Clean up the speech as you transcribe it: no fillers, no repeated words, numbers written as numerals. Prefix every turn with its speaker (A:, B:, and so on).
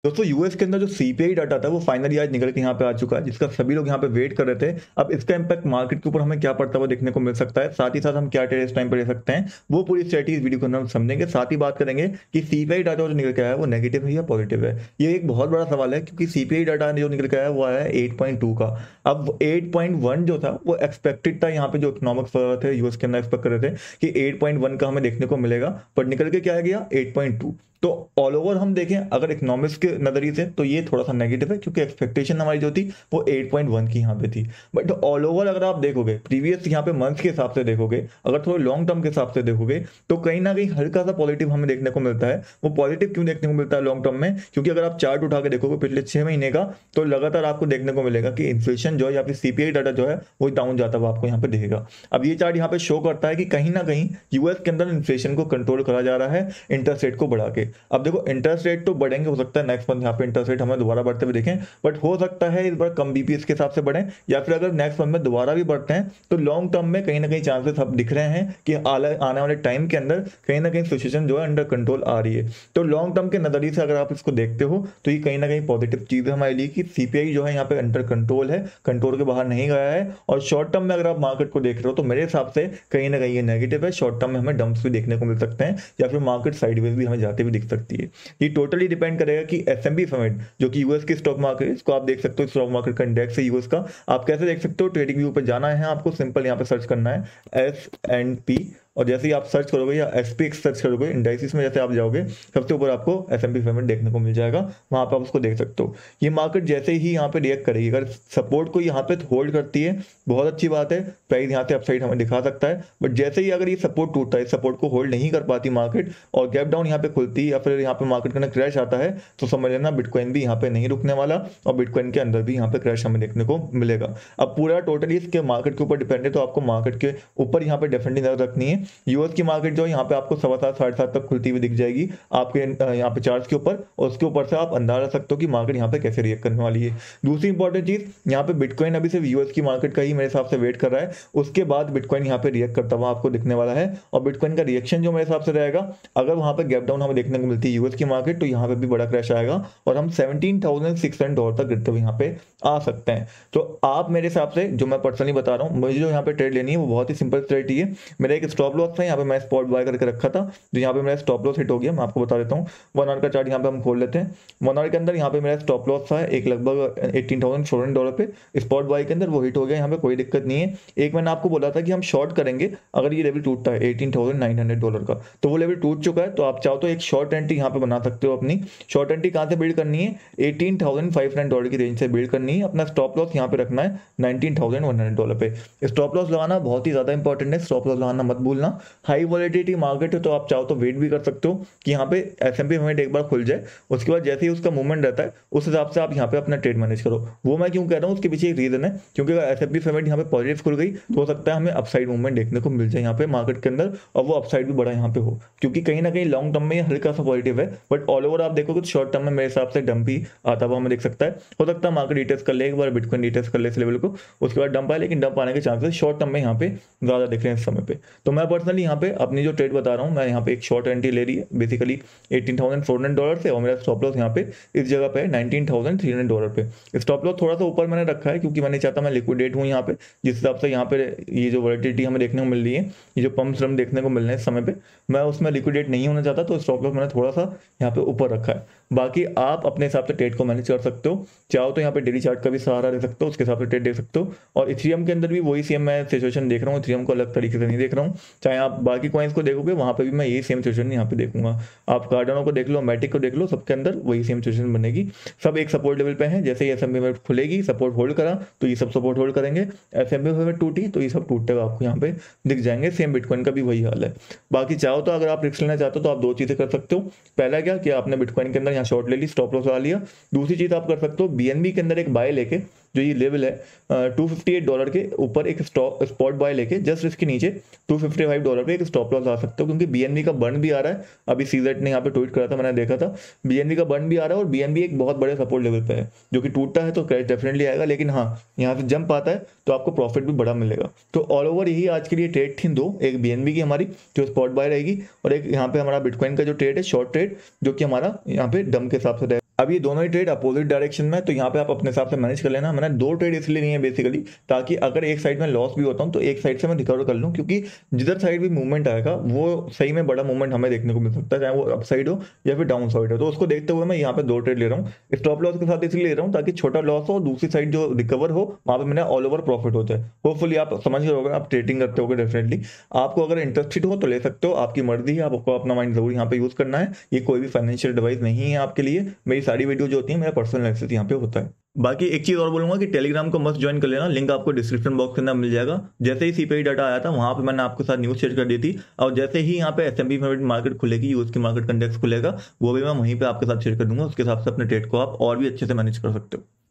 A: दोस्तों यूएस के अंदर जो सीपीआई डाटा था वो फाइनली आज निकल के यहाँ पे आ चुका है, जिसका सभी लोग यहाँ पे वेट कर रहे थे। अब इसका इम्पैक्ट मार्केट के ऊपर हमें क्या पड़ता हुआ देखने को मिल सकता है, साथ ही साथ हम क्या ट्रेड इस टाइम पे ले सकते हैं, वो पूरी स्ट्रेटजी इस वीडियो के अंदर हम समझेंगे। साथ ही बात करेंगे कि सीपीआई डाटा जो निकल के आया है वो नेगेटिव है या पॉजिटिव है। ये एक बहुत बड़ा सवाल है, क्योंकि सीपीआई डाटा जो निकल के आया वो आया है 8.2 का। अब 8.1 जो था वो एक्सपेक्टेड था, यहाँ पे जो इकोनॉमिक्स थे यूएस के अंदर एक्सपेक्ट कर रहे थे कि 8.1 का हमें देखने को मिलेगा, पर निकल के क्या आ गया 8.2। तो ऑल ओवर हम देखें अगर इकोनॉमिक्स के नजरिए से तो ये थोड़ा सा नेगेटिव है, क्योंकि एक्सपेक्टेशन हमारी जो थी वो 8.1 की यहाँ पे थी। बट ऑल ओवर अगर आप देखोगे प्रीवियस यहाँ पे मंथ्स के हिसाब से देखोगे, अगर थोड़े लॉन्ग टर्म के हिसाब से देखोगे, तो कहीं ना कहीं हल्का सा पॉजिटिव हमें देखने को मिलता है। वो पॉजिटिव क्यों देखने को मिलता है लॉन्ग टर्म में, क्योंकि अगर आप चार्ट उठा के देखोगे पिछले 6 महीने का, तो लगातार आपको देखने को मिलेगा कि इन्फ्लेशन जो है या फिर सीपीआई डाटा जो है वो डाउन जाता हुआ आपको यहाँ पे दिखेगा। अब ये चार्ट यहाँ पे शो करता है कि कहीं ना कहीं यूएस के अंदर इन्फ्लेशन को कंट्रोल करा जा रहा है इंटरेस्ट रेट को बढ़ा के। अब देखो इंटरेस्ट रेट तो बढ़ेंगे, हो सकता है नेक्स्ट मंथ यहाँ पे इंटरेस्ट रेट हमें दोबारा बढ़ते हुए देखें, बट हो सकता है इस बार कम बीपीएस के हिसाब से बढ़े, या फिर अगर नेक्स्ट मंथ में दोबारा भी बढ़ते हैं तो लॉन्ग टर्म में कहीं ना कहीं चांसेस अब दिख रहे हैं कि आने वाले टाइम के अंदर कहीं ना कहीं सिचुएशन जो है अंडर कंट्रोल आ रही है। तो लॉन्ग टर्म के नजरिए से अगर आप इसको देखते हो तो ये कहीं ना कहीं पॉजिटिव चीज है हमारे लिए कि सीपीआई जो है यहाँ पे अंडर कंट्रोल है, कंट्रोल के बाहर नहीं गया है। और शॉर्ट टर्म में अगर आप मार्केट को देख रहे हो तो मेरे हिसाब से कहीं ना कहीं ये नेगेटिव है। शॉर्ट टर्म में हमें डंप्स भी देखने को मिल सकते हैं, या फिर मार्केट साइडवेज भी हमें जाते भी दिख सकती है। ये टोटली डिपेंड करेगा कि एसएमबी 500 जो कि यूएस की स्टॉक मार्केट है, इसको आप देख सकते हो स्टॉक मार्केट का इंडेक्स है यूएस का। आप कैसे देख सकते हो, ट्रेडिंग व्यू पे जाना है आपको, सिंपल यहाँ पे सर्च करना है S&P, और जैसे ही आप सर्च करोगे या एसपीएक्स सर्च करोगे इंडाइसिस में, जैसे आप जाओगे सबसे ऊपर आपको S&P 500 देखने को मिल जाएगा, वहां पे आप उसको देख सकते हो। ये मार्केट जैसे ही यहाँ पे रिएक्ट करेगी, अगर सपोर्ट को यहाँ पे होल्ड करती है बहुत अच्छी बात है, प्राइस यहाँ से अपसाइड हमें दिखा सकता है। बट जैसे ही अगर ये सपोर्ट टूटता है, सपोर्ट को होल्ड नहीं कर पाती मार्केट और गैप डाउन यहाँ पे खुलती है, या फिर यहाँ पे मार्केट के अंदर क्रैश आता है, तो समझ लेना बिटकॉइन भी यहाँ पे नहीं रुकने वाला, और बिटकॉइन के अंदर भी यहाँ पे क्रैश हमें देखने को मिलेगा। अब पूरा टोटली इसके मार्केट के ऊपर डिपेंड है, तो आपको मार्केट के ऊपर यहाँ पे डेफिनेटली नजर रखनी है। यूएस की मार्केट जो यहाँ पे आपको 7:15 7:30 तक खुलती हुई दिख जाएगी आपके यहाँ पे चार्ट के ऊपर, और उसके ऊपर से आप अंदाजा लगा सकते हो कि मार्केट यहाँ पे कैसे रिएक्ट करने वाली है। दूसरी इंपॉर्टेंट चीज, यहाँ पे बिटकॉइन अभी सिर्फ यूएस की मार्केट का ही मेरे हिसाब से वेट कर रहा है, उसके बाद बिटकॉइन यहाँ पे रिएक्ट करता हुआ आपको दिखने वाला है। और बिटकॉइन का रिएक्शन जो मेरे हिसाब से रहेगा, अगर वहां पे गैप डाउन हमें देखने को मिलती है यूएस की मार्केट, तो यहाँ पे भी बड़ा क्रैश आएगा और हम $17,600 तक गिरते हुए यहाँ पे आ सकते हैं। तो आप मेरे हिसाब से, जो मैं पर्सनली बता रहा हूँ, मुझे जो यहाँ पे ट्रेड लेनी है वो बहुत ही सिंपल स्ट्रेटजी है। मेरा एक स्टॉप लॉस था यहाँ पे, मैं स्पॉट बाय करके रखा था, जो यहाँ पे मेरा स्टॉप लॉस हिट हो गया। मैं आपको बता देता हूँ, 1 आवर का चार्ट यहाँ पे हम खोल लेते हैं। 1 आवर के अंदर यहाँ पे मेरा स्टॉप लॉस था एक लगभग $18,400 पे, स्पॉट बाय के अंदर वो हिट हो गया, यहाँ पे कोई दिक्कत नहीं है। एक मैंने आपको बोला था कि हम शॉर्ट करेंगे अगर ये लेवल टूटता है $18,900 का, तो वो लेवल टूट चुका है। तो आप चाहो तो एक शॉर्ट एंट्री यहाँ पे बना सकते हो। अपनी शॉर्ट एंट्री कहाँ से बिल्ड करनी है, $18,500 की रेंज से बिल्ड करनी है। अपना स्टॉप लॉस यहाँ पे रखना है $19,100 पे। स्टॉप लॉस लगाना बहुत ही ज्यादा इंपॉर्टेंट है, स्टॉप लॉस लगाना मत भूलना। हाई वॉलेटिलिटी मार्केट है, तो आप चाहो तो वेट भी कर सकते हो कि यहाँ पे S&P 500 एक बार खुल जाए, उसके बाद जैसे ही उसका मूवमेंट रहता है उस हिसाब से आप यहाँ पे अपना ट्रेड मैनेज करो। वो मैं क्यों कह रहा हूँ, उसके पीछे एक रीजन है, क्योंकि अगर S&P 500 यहाँ पे पॉजिटिव खुल गई तो हो सकता है हमें अपसाइड मूवमेंट देखने को मिल जाए यहाँ पे मार्केट के अंदर, और वो अपसाइड भी बड़ा यहाँ पे हो, क्योंकि कहीं ना कहीं लॉन्ग टर्म में हल्का सा पॉजिटिव है। बट ऑल ओवर आप देखोगे तो शॉर्ट टर्म में मेरे हिसाब से डंप ही आता हुआ हमें देख सकता है। हो सकता है मार्केट डिटेल्स कर ले एक बार, बिटकॉइन डिटेल्स कर ले इस लेवल को, उसके बाद डंप आए, लेकिन डंप आने के चांसेस शॉर्ट टर्म में यहाँ पे ज्यादा दिख रहे हैं इस समय पे। तो मैं पर्सनली यहाँ पे अपनी जो ट्रेड बता रहा हूँ, मैं यहाँ पे एक शॉर्ट एंट्री ले रही है बेसिकली $18,400 से, और मेरा स्टॉप लॉस यहाँ पे इस जगह पे $19,300 पे। स्टॉप लॉस थोड़ा सा ऊपर मैंने रखा है, क्योंकि मैंने चाहता मैं लिक्विडेट हूँ यहाँ पे, जिस हिसाब से यहाँ पे ये जो वॉलेटिलिटी हमें देखने को मिल रही है, ये जो पंप्स रम देखने को मिल रहे हैं इस समय पे, मैं उसमें लिक्विडेट नहीं होना चाहता, तो स्टॉप लॉस मैंने थोड़ा सा यहाँ पे ऊपर रखा है। बाकी आप अपने हिसाब से ट्रेड को मैनेज कर सकते हो, चाहो तो यहाँ पे डेली चार्ट का भी सहारा ले सकते हो, उसके हिसाब से ट्रेड देख सकते हो। और इथेरियम के अंदर भी वही सेम मैं सिचुएशन देख रहा हूँ, इथेरियम को अलग तरीके से नहीं देख रहा हूँ। चाहे आप बाकी कॉइन्स को देखोगे वहां पे भी मैं यही सेम सिचुएशन यहाँ पे देखूंगा। आप कार्डानो को देख लो, मैटिक को देख लो, सबके अंदर वही सेम सिचुएशन बनेगी। सब एक सपोर्ट लेवल पे है, जैसे ही S&P 500 खुलेगी, सपोर्ट होल्ड करा तो ये सब सपोर्ट होल्ड करेंगे, S&P 500 टूटी तो ये सब टूटते हुए आपको यहाँ पे दिख जाएंगे। सेम बिटकॉइन का भी वही हाल है। बाकी चाहो तो अगर आप रिस्क लेना चाहते हो तो आप दो चीजें कर सकते हो। पहला क्या कि आपने बिटकॉइन के अंदर यहाँ शॉर्ट ले ली, स्टॉप लॉस लगा लिया। दूसरी चीज आप कर सकते हो, BNB के अंदर एक बाय लेके, जो ये लेवल है $258 के ऊपर एक स्पॉट बाय लेके जस्ट इसके नीचे $255 पे एक स्टॉप लॉस आ सकते हो, क्योंकि BNB का बर्न भी आ रहा है। अभी सीजेट ने यहाँ पे ट्वीट करा था, मैंने देखा था, BNB का बर्न भी आ रहा है, और BNB एक बहुत बड़े सपोर्ट लेवल पे है, जो कि टूटता है तो क्रैश डेफिनेटली आएगा, लेकिन हाँ यहाँ से जंप आता है तो आपको प्रॉफिट भी बड़ा मिलेगा। तो ऑल ओवर यही आज के लिए ट्रेड थी दो, एक BNB की हमारी जो स्पॉट बाय रहेगी, और एक यहाँ पे हमारा बिटकॉइन का जो ट्रेड है शॉर्ट ट्रेड, जो कि हमारा यहाँ पे डंप के हिसाब से अब ये दोनों ही ट्रेड अपोजिट डायरेक्शन में है, तो यहाँ पे आप अपने हिसाब से मैनेज कर लेना। मैंने दो ट्रेड इसलिए नहीं है बेसिकली, ताकि अगर एक साइड में लॉस भी होता हूँ तो एक साइड से मैं रिकवर कर लूँ, क्योंकि जिधर साइड भी मूवमेंट आएगा वो सही में बड़ा मूवमेंट हमें देखने को मिल सकता है, चाहे वो अप साइड हो या फिर डाउन साइड हो। तो उसको देखते हुए मैं यहाँ पे दो ट्रेड ले रहा हूँ, स्टॉप लॉस के साथ इसलिए ले रहा हूँ ताकि छोटा लॉस हो, दूसरी साइड जो रिकवर हो वहाँ पे मैंने ऑल ओवर प्रॉफिट हो जाए। होपफुली आप समझ गए होगे, आप ट्रेडिंग करते होगे डेफिनेटली। आपको अगर इंटरेस्टेड हो तो ले सकते हो, आपकी मर्जी है, आपको अपना माइंड जरूर यहाँ पे यूज करना है। ये कोई भी फाइनेंशियल एडवाइस नहीं है आपके लिए। मेरी सारी वीडियो जो होती है मेरा पर्सनल एनालिसिस यहाँ पे होता है। बाकी एक चीज और बोलूंगा कि टेलीग्राम को मस्त ज्वाइन कर लेना, लिंक आपको डिस्क्रिप्शन बॉक्स के अंदर मिल जाएगा। जैसे ही सीपीआई डाटा आया था वहां पे मैंने आपके साथ न्यूज शेयर कर दी थी, और जैसे ही यहाँ पे एसएमपी मार्केट खुलेगी, यूएस की मार्केट कंडेक्स खुलेगा, वो भी मैं वहीं पे आपके साथ शेयर कर दूंगा। उसके हिसाब से अपने ट्रेड को आप और भी अच्छे से मैनेज कर सकते हो।